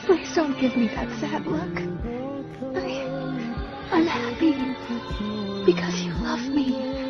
Please don't give me that sad look. I'm happy because you love me.